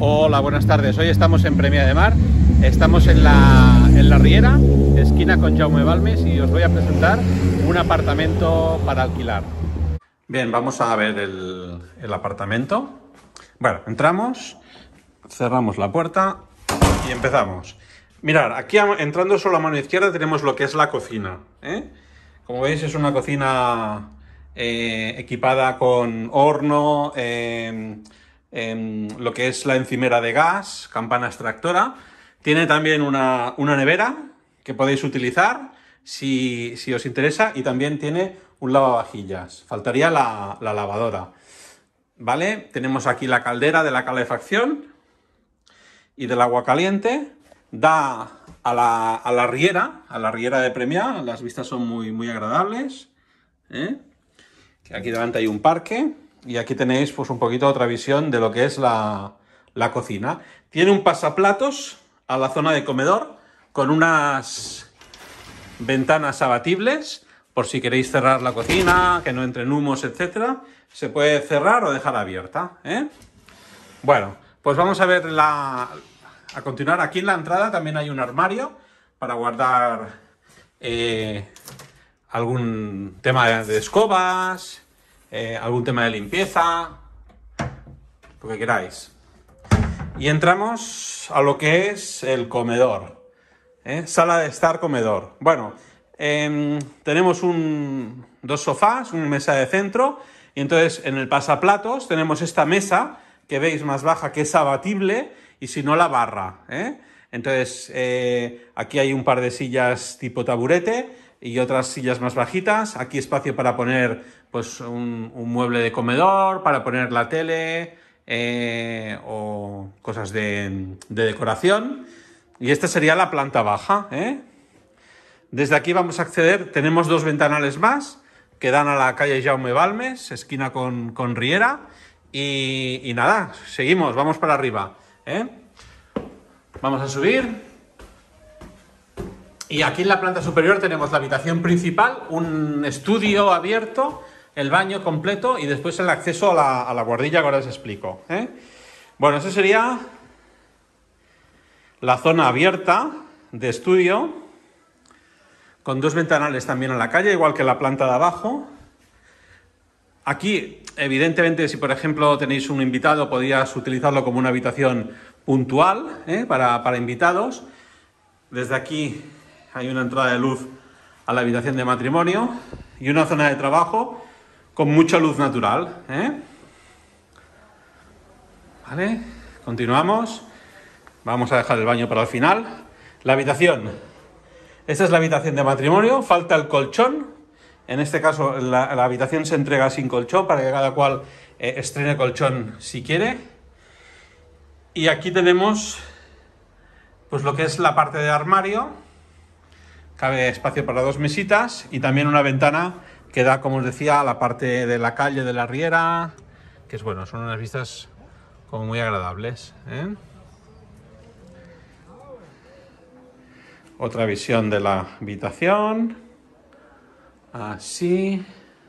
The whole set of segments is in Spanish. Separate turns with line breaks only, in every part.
Hola, buenas tardes. Hoy estamos en Premià de Mar. Estamos en la Riera, esquina con Jaume Balmes, y os voy a presentar un apartamento para alquilar. Bien, vamos a ver el apartamento. Bueno, entramos, cerramos la puerta y empezamos. Mirad, aquí entrando solo a mano izquierda tenemos lo que es la cocina, ¿eh? Como veis, es una cocina equipada con horno, lo que es la encimera de gas, campana extractora. Tiene también una nevera que podéis utilizar si os interesa, y también tiene un lavavajillas. Faltaría la lavadora, ¿vale? Tenemos aquí la caldera de la calefacción y del agua caliente. Da a la riera de Premià. Las vistas son muy agradables, ¿eh? Aquí delante hay un parque y aquí tenéis pues un poquito otra visión de lo que es la cocina. Tiene un pasaplatos a la zona de comedor con unas ventanas abatibles por si queréis cerrar la cocina, que no entren humos, etcétera. Se puede cerrar o dejar abierta, ¿eh? Bueno, pues vamos a ver a continuar. Aquí en la entrada también hay un armario para guardar algún tema de escobas, algún tema de limpieza, lo que queráis. Y entramos a lo que es el comedor, sala de estar, comedor. Bueno, tenemos dos sofás, una mesa de centro, y entonces en el pasaplatos tenemos esta mesa que veis más baja, que es abatible, y si no, la barra, ¿eh? Entonces aquí hay un par de sillas tipo taburete y otras sillas más bajitas. Aquí espacio para poner pues un mueble de comedor, para poner la tele o cosas de decoración. Y esta sería la planta baja, ¿eh? Desde aquí vamos a acceder. Tenemos dos ventanales más que dan a la calle Jaume Balmes, esquina con Riera. Y nada, seguimos, vamos para arriba, ¿eh? Vamos a subir. Y aquí en la planta superior tenemos la habitación principal, un estudio abierto, el baño completo y después el acceso a la guardilla que ahora os explico, ¿eh? Bueno, esa sería la zona abierta de estudio, con dos ventanales también a la calle, igual que la planta de abajo. Aquí, evidentemente, si por ejemplo tenéis un invitado, podrías utilizarlo como una habitación puntual, para invitados. Desde aquí hay una entrada de luz a la habitación de matrimonio y una zona de trabajo con mucha luz natural, ¿eh? Vale, continuamos. Vamos a dejar el baño para el final. La habitación. Esta es la habitación de matrimonio. Falta el colchón. En este caso, la habitación se entrega sin colchón para que cada cual estrene colchón si quiere. Y aquí tenemos pues lo que es la parte de armario. Cabe espacio para dos mesitas y también una ventana que da, como os decía, a la parte de la calle de la Riera, que es bueno, son unas vistas como muy agradables, ¿eh? Otra visión de la habitación. Así.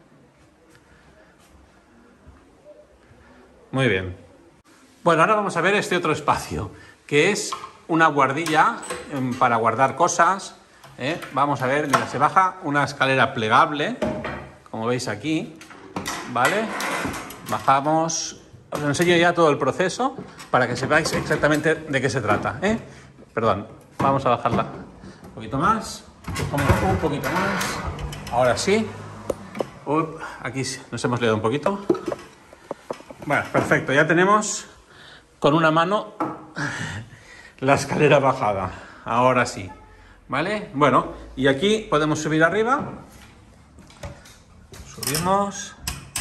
Muy bien. Bueno, ahora vamos a ver este otro espacio, que es una guardilla para guardar cosas, ¿eh? Vamos a ver, mira, se baja una escalera plegable, como veis aquí, ¿vale? Bajamos, os enseño ya todo el proceso para que sepáis exactamente de qué se trata, ¿eh? Perdón, vamos a bajarla un poquito más, un poquito más, ahora sí. Aquí nos hemos liado un poquito. Bueno, perfecto, ya tenemos con una mano la escalera bajada, ahora sí, ¿vale? Bueno, y aquí podemos subir arriba, subimos,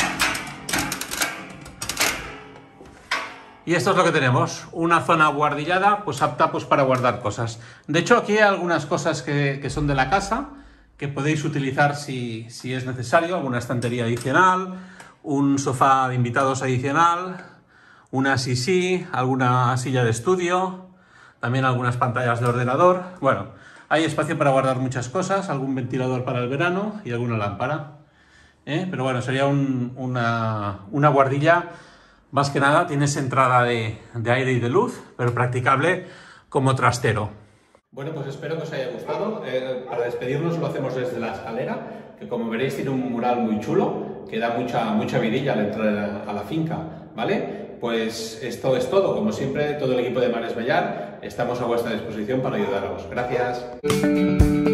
y esto es lo que tenemos, una zona guardillada, pues apta pues para guardar cosas. De hecho, aquí hay algunas cosas que son de la casa, que podéis utilizar si es necesario, alguna estantería adicional, un sofá de invitados adicional, una sisi, alguna silla de estudio, también algunas pantallas de ordenador. Bueno, hay espacio para guardar muchas cosas, algún ventilador para el verano y alguna lámpara, ¿eh? Pero bueno, sería una guardilla Más que nada tienes entrada de aire y de luz, pero practicable como trastero. Bueno, pues espero que os haya gustado. Para despedirnos lo hacemos desde la escalera, que como veréis tiene un mural muy chulo, que da mucha vidilla al entrar a la finca, ¿vale? Pues esto es todo. Como siempre, todo el equipo de Mares Bellar estamos a vuestra disposición para ayudaros. Gracias.